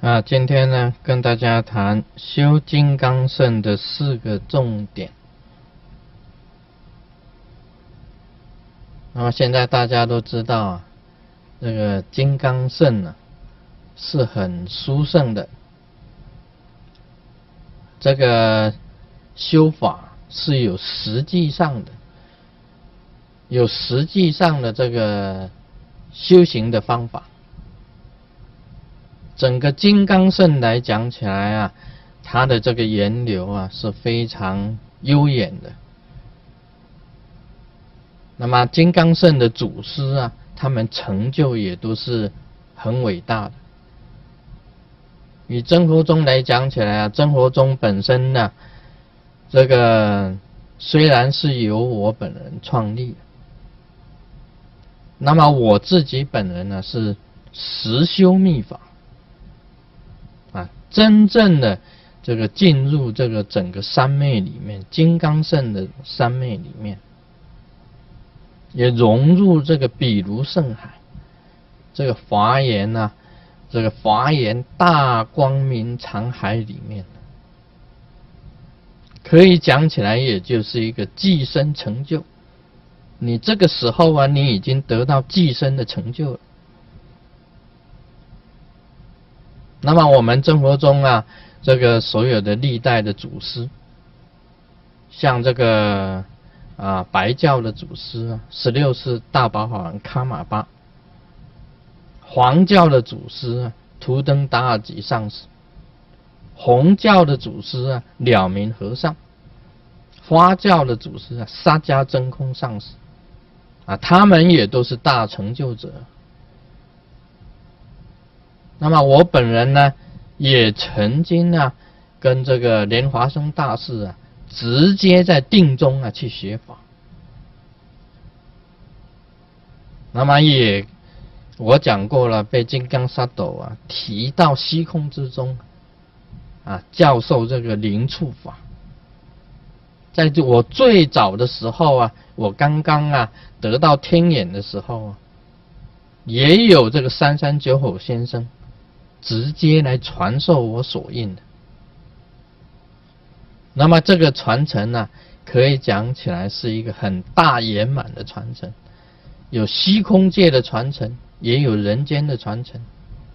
今天呢，跟大家谈修金刚乘的4个重点。那么现在大家都知道这个金刚乘呢是很殊胜的，这个修法是有实际上的这个修行的方法。整个金刚乘来讲起来它的这个源流是非常悠远的。那么金刚乘的祖师他们成就也都是很伟大的。以真佛宗来讲起来真佛宗本身呢，这个虽然是由我本人创立的，那么我自己本人呢是实修密法。真正的这个进入这个整个三昧里面，金刚乘的三昧里面，也融入这个比如圣海，这个华严这个华严大光明长海里面，可以讲起来也就是一个寄生成就。你这个时候你已经得到寄生的成就了。那么我们真佛宗这个所有的历代的祖师，像这个白教的祖师16世大宝法王喀玛巴，黄教的祖师图登达尔吉上师，红教的祖师了明和尚，花教的祖师沙迦真空上师他们也都是大成就者。那么我本人呢，也曾经跟这个莲华生大师直接在定中去学法。那么我讲过了，被金刚萨埵提到虚空之中教授这个灵触法。在我最早的时候我刚刚得到天眼的时候也有这个三山九口先生直接来传授我所印的。那么这个传承可以讲起来是一个很大圆满的传承，有虚空界的传承，也有人间的传承。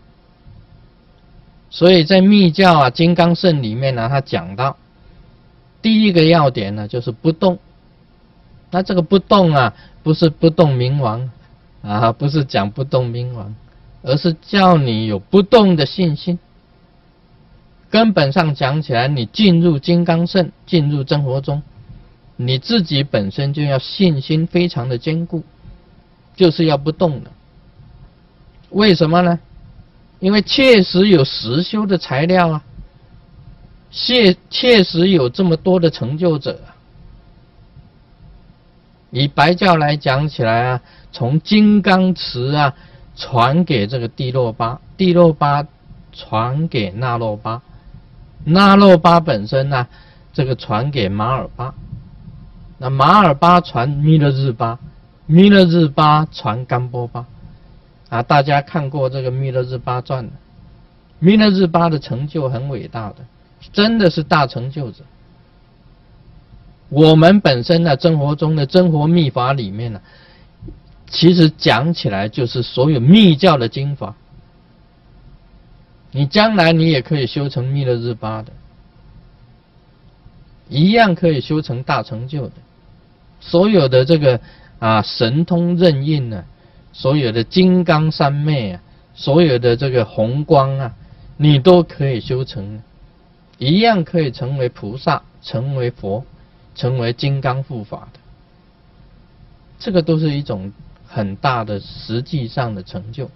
所以在密教金刚乘里面他讲到第一个要点呢，就是不动。那这个不动不是不动明王不是讲不动明王，而是叫你有不动的信心。根本上讲起来，你进入金刚乘，进入真佛宗，你自己本身就要信心非常的坚固，就是要不动的。为什么呢？因为确实有实修的材料确实有这么多的成就者。以白教来讲起来从金刚持传给这个帝洛巴，帝洛巴传给那洛巴，那洛巴本身这个传给马尔巴，那马尔巴传弥勒日巴，弥勒日巴传甘波巴大家看过这个弥勒日巴传的，弥勒日巴的成就很伟大的，真的是大成就者。我们本身真佛宗的真佛密法里面其实讲起来就是所有密教的经法，你将来你也可以修成弥勒日巴的，一样可以修成大成就的。所有的这个神通任运所有的金刚三昧所有的这个红光你都可以修成，一样可以成为菩萨，成为佛，成为金刚护法的。这个都是一种很大的实际上的成就。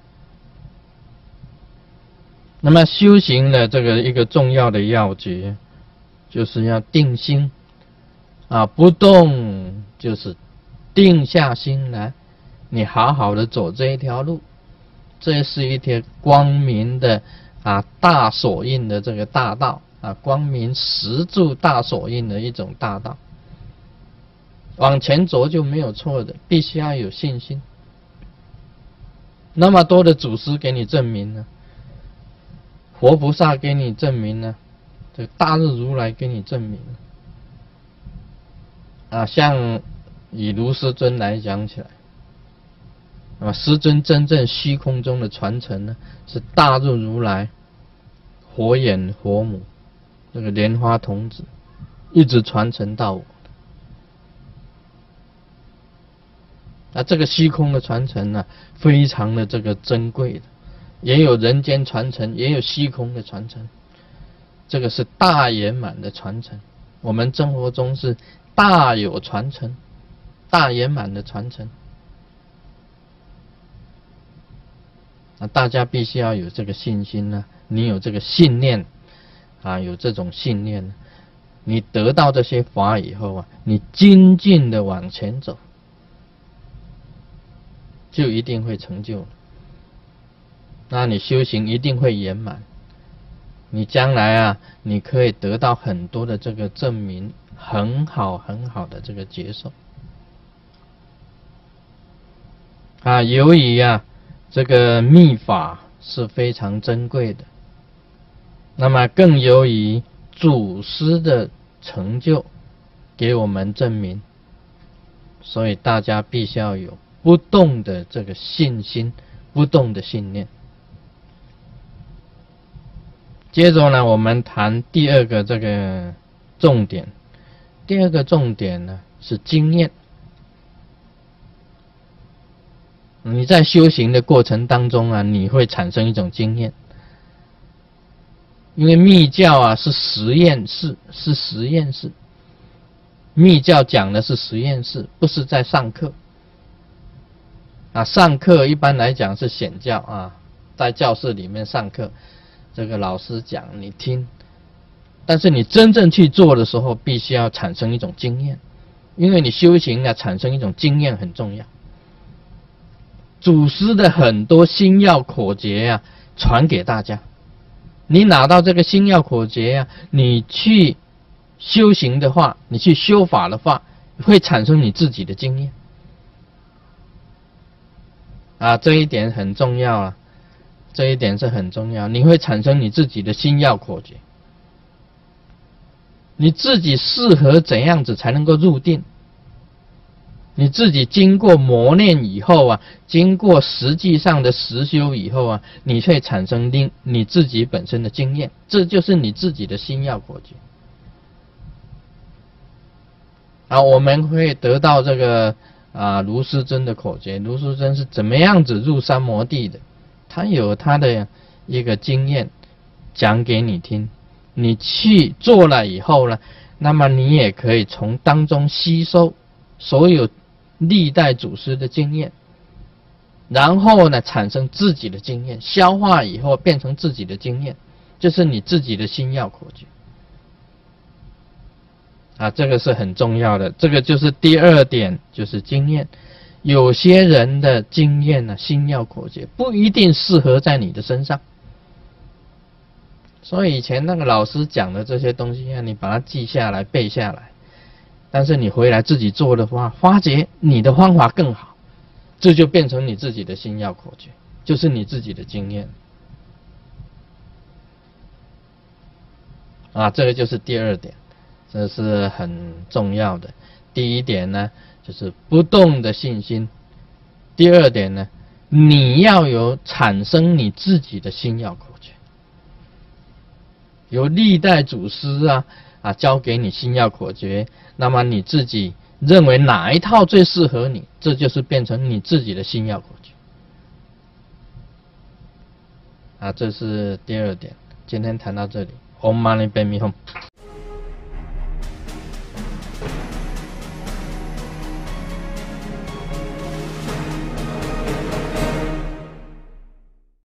那么修行的这个一个重要的要诀，就是要定心不动，就是定下心来，你好好的走这一条路。这是一条光明的大手印的这个大道光明十住大手印的一种大道。往前走就没有错的，必须要有信心。那么多的祖师给你证明活菩萨给你证明呢，这大日如来给你证明啊，像以卢师尊来讲起来，那么师尊真正虚空中的传承呢，是大日如来火眼火母这个莲花童子一直传承到我。那这个虚空的传承呢，非常的这个珍贵的，也有人间传承，也有虚空的传承，这个是大圆满的传承。我们生活中是大有传承，大圆满的传承。那大家必须要有这个信心呢，你有这个信念啊，有这种信念，你得到这些法以后啊，你精进的往前走，就一定会成就了。那你修行一定会圆满，你将来啊，你可以得到很多的这个证明，很好很好的这个接受啊。由于啊，这个密法是非常珍贵的，那么更由于祖师的成就给我们证明，所以大家必须要有不动的这个信心，不动的信念。接着呢，我们谈第二个这个重点。第二个重点呢是经验。你在修行的过程当中啊，你会产生一种经验。因为密教啊是实验室，是实验室。密教讲的是实验室，不是在上课。啊，上课一般来讲是显教啊，在教室里面上课，这个老师讲你听，但是你真正去做的时候，必须要产生一种经验，因为你修行啊，产生一种经验很重要。祖师的很多心要口诀啊，传给大家。你拿到这个心要口诀啊，你去修行的话，你去修法的话，会产生你自己的经验。啊，这一点很重要啊，这一点是很重要。你会产生你自己的心要口诀，你自己适合怎样子才能够入定？你自己经过磨练以后啊，经过实际上的实修以后啊，你会产生你自己本身的经验，这就是你自己的心要口诀。啊，我们会得到这个卢师尊的口诀。卢师尊是怎么样子入三摩地的？他有他的一个经验讲给你听，你去做了以后呢，那么你也可以从当中吸收所有历代祖师的经验，然后呢产生自己的经验，消化以后变成自己的经验，就是你自己的心要口诀。啊，这个是很重要的，这个就是第二点，就是经验。有些人的经验呢，心要口诀不一定适合在你的身上，所以以前那个老师讲的这些东西啊，你把它记下来背下来，但是你回来自己做的话，发觉你的方法更好，这就变成你自己的心要口诀，就是你自己的经验。啊，这个就是第二点，这是很重要的。第一点呢，就是不动的信心；第二点呢，你要有产生你自己的心要口诀，由历代祖师教给你心要口诀，那么你自己认为哪一套最适合你，这就是变成你自己的心要口诀。这是第二点。今天谈到这里。Om Mani Padme Hum。